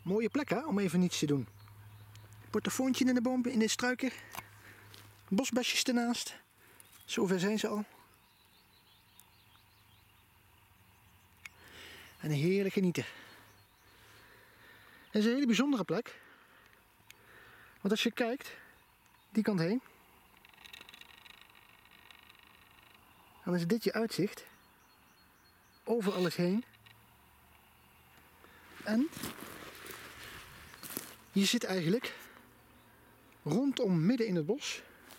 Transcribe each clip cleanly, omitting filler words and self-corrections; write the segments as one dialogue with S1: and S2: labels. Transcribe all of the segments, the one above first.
S1: Mooie plek hè, om even niets te doen. Portofoontje in de boom, in de struiken. Bosbesjes ernaast. Zover zijn ze al. En heerlijk genieten. Het is een hele bijzondere plek. Want als je kijkt, die kant heen. Dan is dit je uitzicht. Over alles heen. En je zit eigenlijk rondom midden in het bos.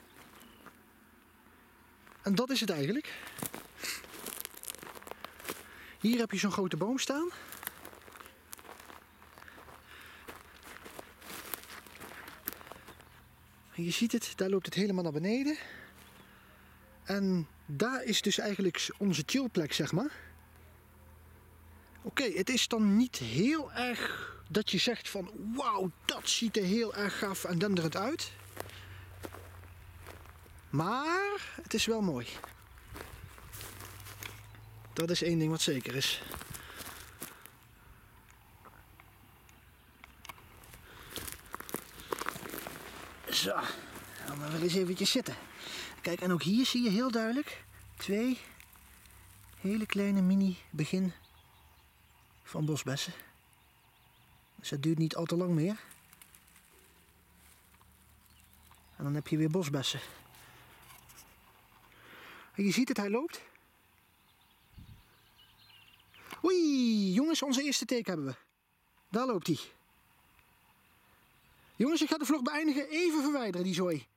S1: En dat is het eigenlijk. Hier heb je zo'n grote boom staan. En je ziet het, daar loopt het helemaal naar beneden. En daar is dus eigenlijk onze chillplek, zeg maar. Oké, het is dan niet heel erg dat je zegt van wauw, dat ziet er heel erg gaaf en denderend uit. Maar het is wel mooi. Dat is één ding wat zeker is. Zo, dan gaan we eens eventjes zitten. Kijk, en ook hier zie je heel duidelijk 2 hele kleine mini begin van bosbessen. Dus dat duurt niet al te lang meer. En dan heb je weer bosbessen. En je ziet het, hij loopt. Oei, jongens, onze eerste teken hebben we. Daar loopt hij. Jongens, ik ga de vlog beëindigen. Even verwijderen die zooi.